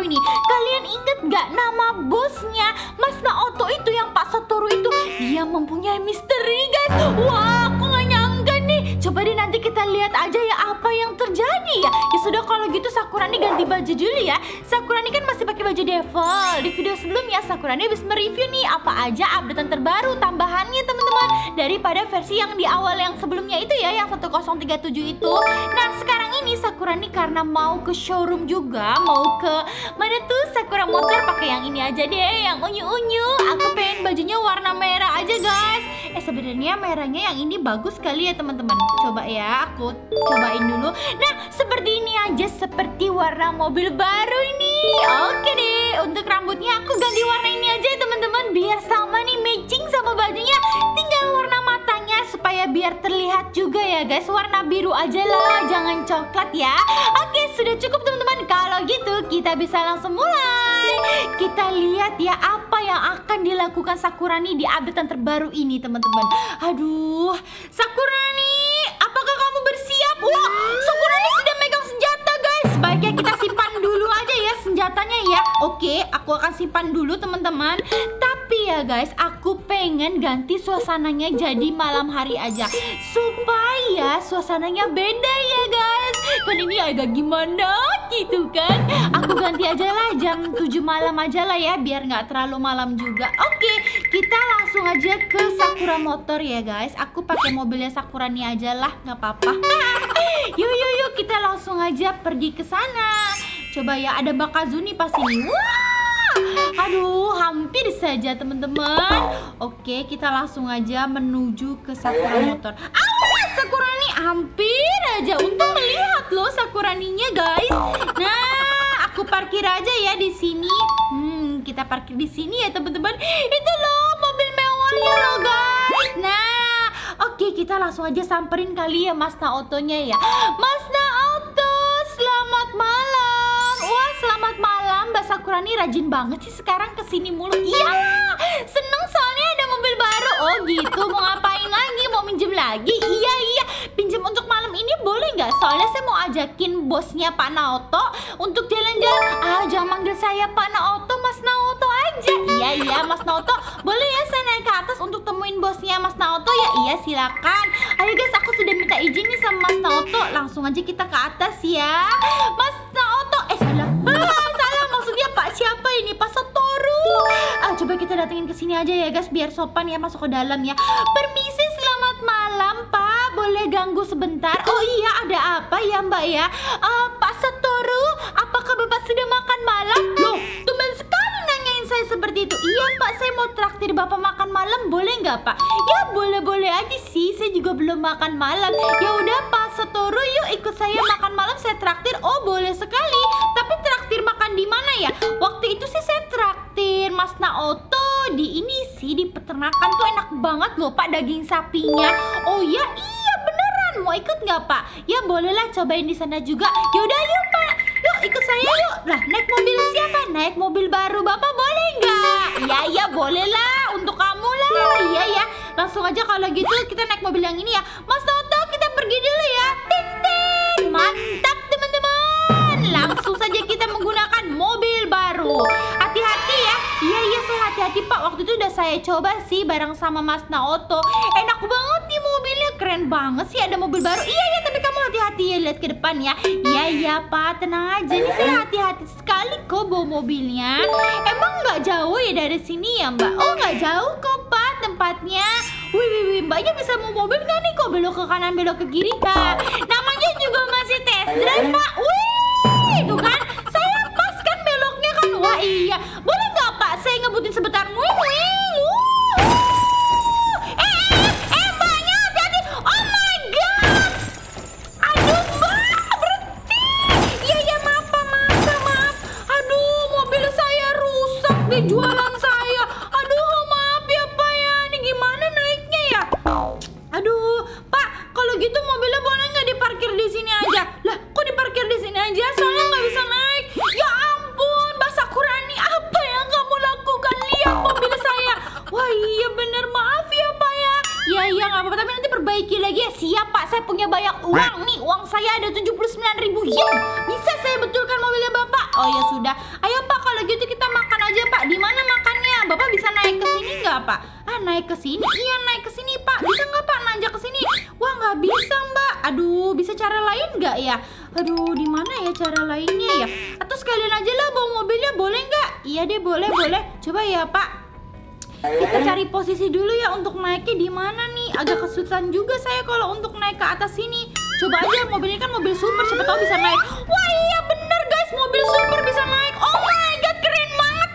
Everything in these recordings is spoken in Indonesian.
terbaru ini. Kalian inget gak nama bosnya Mas Naoto itu, yang Pak Satoru itu? Dia mempunyai misteri guys. Wah, aku gak nyangka nih. Coba deh nanti kita lihat aja ya apa yang terjadi ya. Ya sudah kalau gitu Sakurani ganti baju dulu ya. Sakurani kan masih pakai baju devil. Di video sebelumnya Sakurani habis mereview nih apa aja updatean terbaru tambahannya teman-teman, daripada versi yang di awal yang sebelumnya itu ya, yang 1037 itu. Nah sekarang ini Sakurani karena mau ke showroom juga, mau ke mana tuh Sakura Motor, pakai yang ini aja deh, yang unyu-unyu. Aku pengen bajunya warna merah aja guys. Sebenarnya merahnya yang ini bagus sekali ya teman-teman. Coba ya, aku cobain dulu. Nah seperti ini aja, seperti warna mobil baru ini. Oke deh, untuk rambutnya aku ganti warna ini aja ya teman-teman, biar sama nih, matching sama bajunya. Tinggal warna matanya supaya biar terlihat juga ya guys, warna biru aja lah, jangan coklat ya. Oke, sudah cukup teman-teman. Kalau gitu kita bisa langsung mulai. Kita lihat ya apa yang akan dilakukan Sakurani di updatean terbaru ini teman-teman. Aduh, Sakurani, apakah kamu bersiap? Wah, Sakurani sudah megang senjata guys. Sebaiknya kita simpan dulu aja ya senjatanya ya. Oke, aku akan simpan dulu teman-teman. Tapi ya guys, aku pengen ganti suasananya jadi malam hari aja, supaya suasananya beda ya guys. Kan ini agak gimana gitu kan. Aku ganti aja lah jam 7 malam aja lah ya, biar nggak terlalu malam juga. Oke, kita langsung aja ke Sakura Motor ya guys. Aku pakai mobilnya Sakurani aja lah, nggak apa-apa. Yuk, kita langsung aja pergi ke sana. Coba ya, ada Bakazuni pas ini. Wah, aduh, hampir saja teman-teman. Oke, kita langsung aja menuju ke Sakura Motor. Awas, Sakurani, hampir aja. Untung melihat loh Sakuraninya guys. Nah, aku parkir aja ya di sini. Kita parkir di sini ya teman-teman. Itu loh mobil mewahnya loh guys. Nah, oke, kita langsung aja samperin kali ya Mas Naoto-nya ya. Mas Naoto, selamat malam. Wah, selamat malam. Mbak Sakurani rajin banget sih sekarang kesini mulu. Iya, seneng soalnya ada mobil baru. Oh gitu, mau ngapain lagi? Mau minjem lagi? Iya, pinjem untuk malam ini boleh nggak? Soalnya saya mau ajakin bosnya Pak Naoto untuk jalan-jalan. Jangan manggil saya Pak Naoto, Mas Naoto aja. Iya, Mas Naoto, boleh ya saya naik ke atas untuk temuin bosnya Mas Naoto ya? Iya, silakan. Ayo guys, aku sudah minta izin nih sama Mas Naoto. Langsung aja kita ke atas ya. Mas Naoto, salah maksudnya Pak siapa ini? Pak Satoru. Coba kita datengin ke sini aja ya guys, biar sopan ya, masuk ke dalam ya. Permisi, selamat malam Pak. Boleh ganggu sebentar? Oh iya, ada apa ya Mbak ya? Pak Satoru, apakah Bapak sudah makan malam? Loh, tumben sekali nanyain saya seperti itu. Iya Pak, saya mau traktir Bapak makan malam, boleh nggak Pak? Ya boleh-boleh aja sih, saya juga belum makan malam. Ya udah Pak Satoru, yuk ikut saya makan malam, saya traktir. Oh boleh sekali, tapi traktir makan di mana ya? Waktu itu sih saya traktir Mas Naoto di ini sih, di peternakan tuh enak banget loh Pak daging sapinya. Oh ya, iya beneran, mau ikut nggak Pak? Ya bolehlah, cobain di sana juga. Yaudah yuk Pak, yuk ikut saya yuk. Lah, naik mobil siapa? Naik mobil baru Bapak boleh nggak? Iya boleh lah, untuk kamu lah. Iya, langsung aja kalau gitu kita naik mobil yang ini ya. Mas Naoto, kita pergi dulu ya. Tintin, mantap teman-teman. Langsung saja kita menggunakan mobil baru. Hati-hati ya. Iya, saya hati-hati Pak. Waktu itu udah saya coba sih bareng sama Mas Naoto. Enak banget nih mobilnya, keren banget sih, ada mobil baru. Iya, tapi kamu hati-hati ya, lihat ke depan ya. Iya Pak, tenang aja nih, saya hati-hati sekali kok bawa mobilnya. Emang nggak jauh ya dari sini ya Mbak? Oh nggak jauh kok Pak tempatnya. Wih, Mbaknya bisa mau mobil nggak nih? Kok belok ke kanan, belok ke kiri? Nah, namanya juga masih test drive Pak. Wih, tuh kan, saya pas kan beloknya kan. Wah iya, boleh nggak Pak? Saya ngebutin sebentar. Mbaknya hati-hati. Oh my god. Aduh Mbak, berhenti. Iya, maaf Pak, maaf. Aduh, mobil saya rusak di jualan saya. Aduh, maaf ya Pak ya. Ini gimana naiknya ya? Aduh, Pak, kalau gitu mobilnya boleh nggak diparkir di sini aja? Lah, kok diparkir di sini aja? Soalnya nggak bisa naik. Ya ampun, Mbak Sakurani, apa yang kamu lakukan? Lihat mobil saya. nggak apa-apa, tapi nanti perbaiki lagi ya. Siap Pak, saya punya banyak uang nih. Uang saya ada 79.000 yen. Bisa saya betulkan mobilnya Bapak? Oh ya sudah. Ayo Pak, kalau gitu kita makan aja Pak. Di mana makannya? Bapak bisa naik ke sini nggak Pak? Naik ke sini? Iya, naik ke sini Pak. Bisa nggak Pak nanjak ke sini? Wah, nggak bisa Mbak. Aduh, bisa cara lain nggak ya? Aduh, di mana ya cara lainnya ya? Atau sekalian aja lah bawa mobilnya, boleh nggak? Iya deh, boleh. Coba ya Pak. Kita cari posisi dulu ya untuk naiknya di mana nih. Agak kesulitan juga saya kalau untuk naik ke atas sini. Coba aja, mobil ini kan mobil super, siapa tahu bisa naik. Wah iya bener guys, mobil super bisa naik. Oh my god, keren banget.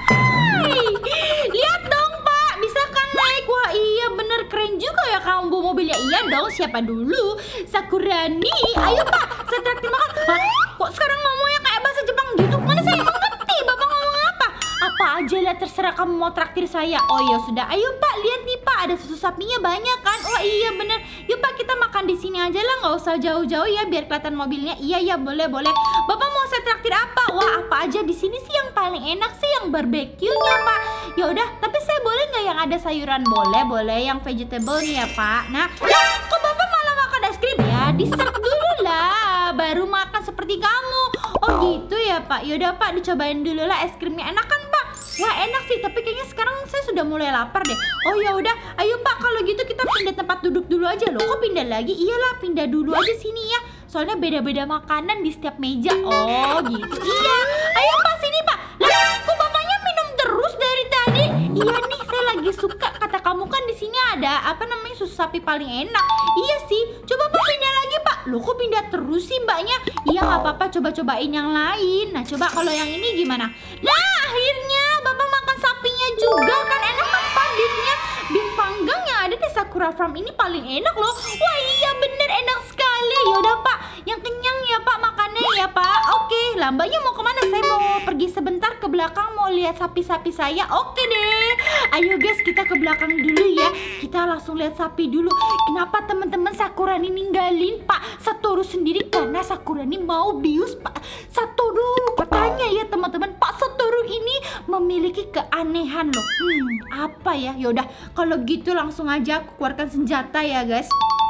Lihat dong Pak, bisa kan naik. Wah iya bener, keren juga ya kamu bawa mobilnya. Iya dong, siapa dulu? Sakurani. Ayo Pak, saya traktir makan. Kok sekarang ngomongnya kayak bahasa Jepang gitu? Mana saya mengerti Bapak ngomong apa? Apa aja lah, terserah kamu mau traktir saya. Oh ya sudah, ayo Pak, lihat nih Pak, ada susu sapinya banyak kan? Oh iya bener. Yuk Pak, kita makan di sini aja lah, nggak usah jauh-jauh ya, biar kelihatan mobilnya. Iya boleh. Bapak mau saya traktir apa? Wah apa aja di sini sih yang paling enak sih yang barbeque-nya Pak. Ya udah, tapi saya boleh nggak yang ada sayuran? Boleh yang vegetable nih ya Pak. Nah, kok Bapak malah makan es krim ya? Dessert dulu lah, baru makan seperti kamu. Oh gitu ya Pak. Yaudah Pak, dicobain dulu lah es krimnya. Enak kan Pak? Wah enak sih, tapi kayaknya sekarang saya sudah mulai lapar deh. Oh ya udah, ayo Pak, kalau gitu kita pindah tempat duduk dulu aja loh. Kok pindah lagi? Iyalah, pindah dulu aja sini ya. Soalnya beda-beda makanan di setiap meja. Oh gitu. Iya. Ayo Pak, sini Pak. Lah, kok bapaknya minum terus dari tadi? Iya nih, saya lagi suka. Kata kamu kan di sini ada apa namanya susu sapi paling enak. Iya sih. Coba Pak pindah lagi Pak. Loh kok pindah terus sih Mbaknya? Iya nggak apa-apa, coba-cobain yang lain. Nah coba kalau yang ini gimana? Nah akhirnya Bapak makan sapinya juga kan, enak kan Pak beefnya? Beef panggang yang ada di Sakura Farm ini paling enak loh. Wah iya bener, enak sekali. Yaudah Pak, yang kenyang ya Pak makannya ya Pak. Oke, Mbaknya mau kemana? Saya mau pergi sebentar ke belakang, mau lihat sapi-sapi saya. Oke deh. Ayo guys, kita ke belakang dulu ya. Kita langsung lihat sapi dulu. Kenapa teman-teman Sakurani ninggalin Pak Satoru sendiri? Karena Sakurani mau bius Pak Satoru. Katanya ya teman-teman, Pak Satoru ini memiliki keanehan loh. Apa ya? Yaudah, kalau gitu langsung aja aku keluarkan senjata ya guys.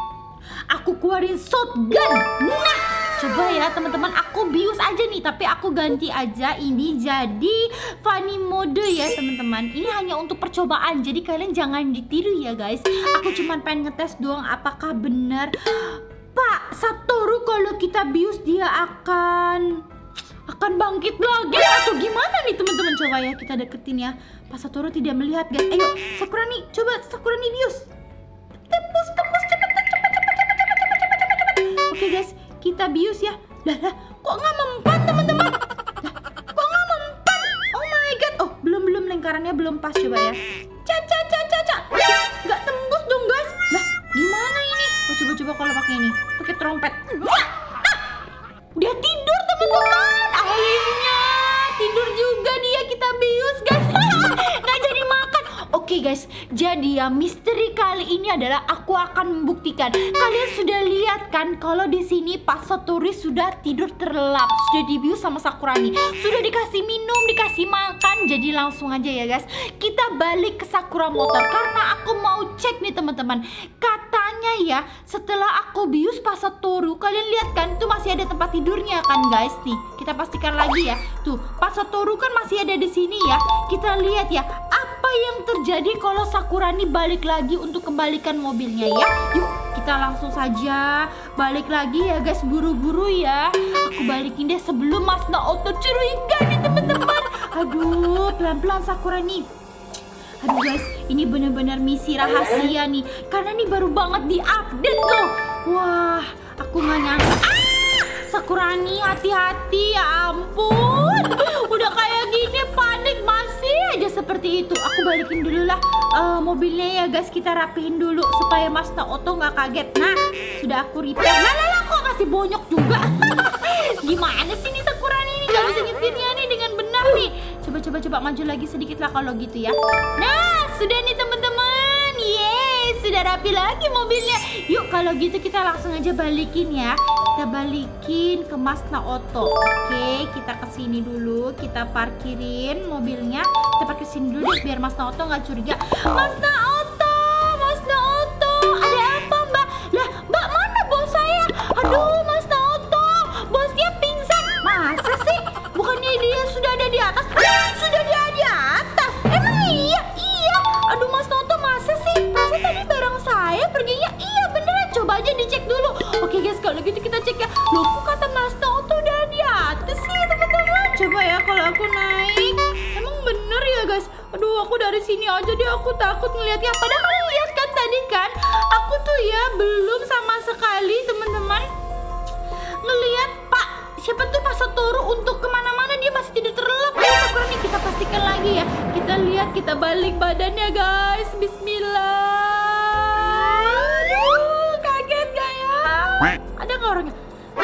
Aku keluarin shotgun. Nah, coba ya teman-teman, aku bius aja nih, tapi aku ganti aja ini jadi funny mode ya teman-teman. Ini hanya untuk percobaan, jadi kalian jangan ditiru ya guys. Aku cuma pengen ngetes doang apakah benar Pak Satoru kalau kita bius dia akan bangkit lagi atau gimana nih teman-teman. Coba ya kita deketin ya. Pak Satoru tidak melihat guys. Ayo Sakurani, coba Sakurani bius. Tembus cepet. Oke guys, kita bius ya. Lah, kok nggak mempan teman-teman? Kok nggak mempan? Oh my god. Oh, belum lingkarannya belum pas, coba ya. Caca. Nggak tembus dong guys. Lah, gimana ini? Oh, coba kalau pakai ini, pakai trompet. Udah tidur teman-teman. Akhirnya tidur juga dia, kita bius guys. Nggak jadi makan. Oke guys, jadi ya misteri kali ini adalah aku akan membuktikan. Kalian sudah lihat kan kalau di sini Pak Satoru sudah tidur terlelap, sudah dibius sama Sakurani, sudah dikasih minum, dikasih makan. Jadi langsung aja ya guys, kita balik ke Sakura Motor karena aku mau cek nih teman-teman. Katanya ya setelah aku bius Pak Satoru, kalian lihat kan tuh masih ada tempat tidurnya kan guys. Nih kita pastikan lagi ya. Tuh Pak Satoru kan masih ada di sini ya. Kita lihat ya apa yang terjadi kalau Sakurani balik lagi untuk kembalikan mobilnya ya. Yuk kita langsung saja balik lagi ya guys, buru-buru ya. Aku balikin deh sebelum Mas Naoto curiga nih teman-teman. Aduh, pelan-pelan Sakurani. Aduh guys, ini benar-benar misi rahasia nih, karena ini baru banget diupdate loh. Wah, aku nggak nyangka. Sakurani, hati-hati ya ampun. Udah kayak gini panik masih aja seperti itu. Aku balikin dulu lah mobilnya ya guys, kita rapihin dulu supaya Mas Naoto nggak kaget. Nah, sudah aku repair. Lah kok masih bonyok juga. Gimana sih nih Sakurani ini nggak bisa nyetirnya nih dengan benar nih. Coba maju lagi sedikit lah kalau gitu ya. Nah, sudah nih teman-teman. Yeay, sudah rapi lagi mobilnya. Yuk kalau gitu kita langsung aja balikin ya. Kita balikin ke Mas Naoto. Oke, kita kesini dulu, kita parkirin mobilnya. Kita parkir sini dulu deh, biar Mas Naoto nggak curiga. Mas Naoto, Kalau gitu kita cek ya. Loh, kok kata Mas Naoto udah di atas sih teman-teman? Coba ya kalau aku naik. Emang bener ya guys? Aduh, aku dari sini aja deh, aku takut ngeliatnya. Padahal kalian lihat kan tadi kan, aku tuh ya belum sama sekali teman-teman ngelihat siapa tuh Pak Satoru untuk kemana-mana, dia masih tidur terlelap. Ya Sakura nih, kita pastikan lagi ya. Kita lihat, kita balik badannya guys. Bismillah. Aduh, kaget gak ya? Ada nggak orangnya?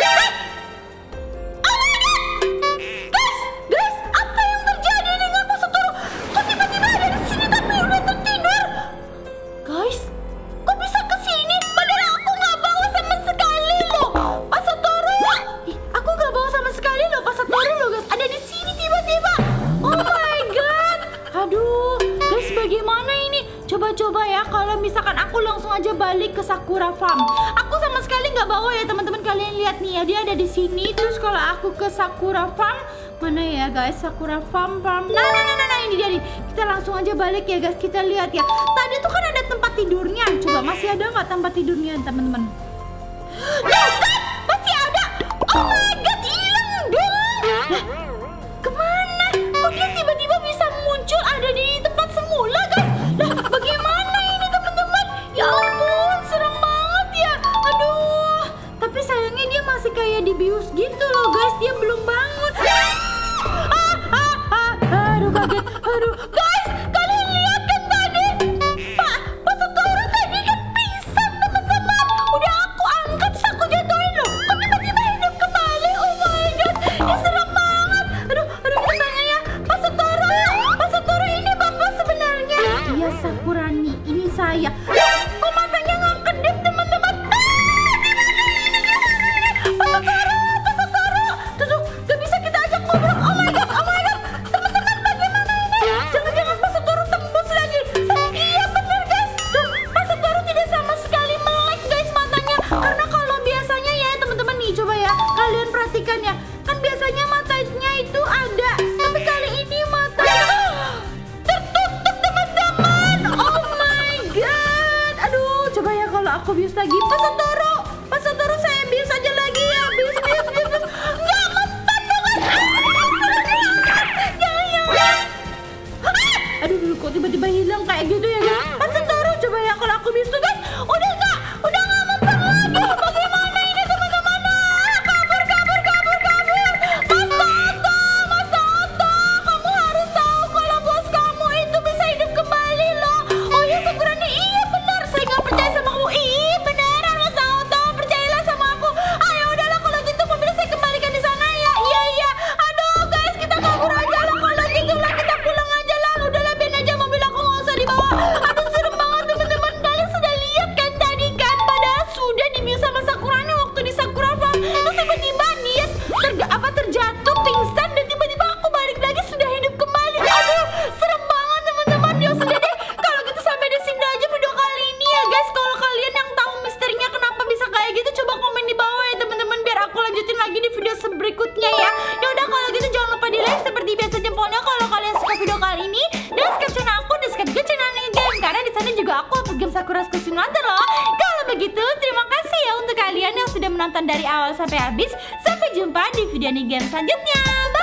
Guys, apa yang terjadi dengan Pak Satoru? Kok tiba-tiba ada di sini tapi udah tertidur? Guys, kok bisa ke sini? Padahal aku nggak bawa sama sekali loh, Pak Satoru. Aku nggak bawa sama sekali loh, Pak Satoru loh guys. Ada di sini tiba-tiba. Oh my god. Aduh, guys, bagaimana ini? Coba-coba ya, kalau misalkan aku langsung aja balik ke Sakura Farm. Aku sama sekali nggak bawa ya teman-teman. Kalian lihat nih ya, dia ada di sini. Terus kalau aku ke Sakura Farm, mana ya guys, Sakura Farm. Nah, ini dia nih. Kita langsung aja balik ya guys. Kita lihat ya. Tadi tuh kan ada tempat tidurnya. Coba masih ada nggak tempat tidurnya teman-teman? Tuh kan, masih ada. Oh my god, hilang dong. Nah, kemana? Kok dia tiba-tiba bisa muncul ada di tempat semula guys? Lah, bagaimana ini teman-teman? Ya ampun, serem banget ya. Aduh, tapi sayangnya dia masih kayak dibius gitu loh guys. Dia belum bangun. Aduh, kaget. Aduh, guys, kalian lihat kan tadi? Pak Satoru tadi kan pingsan teman-teman. Udah aku angkat, terus aku jatuhin loh. Kok tiba-tiba hidup kembali? Oh my god, ya serem banget. Aduh, kita tanya ya, Pak Satoru ini bapak sebenarnya? Iya Sakurani, ini saya. Kok matanya nggak kedip teman-teman? Pak Satoru, tuh, gak bisa kita ajak ngobrol. Oh my god, teman-teman, bagaimana ini? Jangan-jangan Pak Satoru tembus lagi. Iya bener guys, tuh Pak Satoru tidak sama sekali melek guys matanya. Karena kalau biasanya ya teman-teman nih, coba ya kalian perhatikan ya, kan biasanya matanya itu ada, tapi kali ini matanya tertutup teman-teman. Oh my god, aduh, coba ya kalau aku bius lagi. Pak Satoru, saya bius aja lagi ya. Bius. Nggak mempan dong guys. Jangan. Aduh, kok tiba-tiba hilang kayak gitu ya guys? Pak Satoru, coba ya kalau aku bius tuh guys. Udah nggak mempan lagi. Bagaimana ini teman-teman? Kabur. Mas Naoto, kamu harus tahu kalau bos kamu itu bisa hidup kembali loh. Oh iya Sakurani, iya benar. Saya nggak percaya sama kamu. Iya benar, Mas Naoto, percayalah sama aku. Ayo udahlah kalau gitu mobil saya kembalikan di sana ya. Iya. Aduh guys, kita kabur aja lah kalau gitu lah, kita pulang aja lah. Udahlah, biarin aja mobil aku, nggak usah dibawa. Aduh, serem banget teman-teman. Kalian sudah lihat kan tadi kan? Padahal sudah dibius sama Sakurani waktu di Sakura Farm. Terus tiba-tiba dia terjatuh pingsan dan tiba-tiba aku balik lagi sudah hidup kembali. Aduh, serem banget teman-teman. Ya sudah deh, kalau gitu sampai di sini aja video kali ini ya guys. Kalau kalian yang tahu misterinya kenapa bisa kayak gitu, coba komen di bawah ya teman-teman, biar aku lanjutin lagi di video berikutnya ya. Ya udah kalau gitu jangan lupa di like seperti biasa jempolnya kalau kalian suka video kali ini, dan subscribe channel aku, dan subscribe juga channelnya game, karena di sana juga aku upload game Sakura School Simulator loh. Kalau begitu terima kasih ya untuk kalian yang sudah menonton dari awal sampai habis. Sampai jumpa di video game selanjutnya. Bye.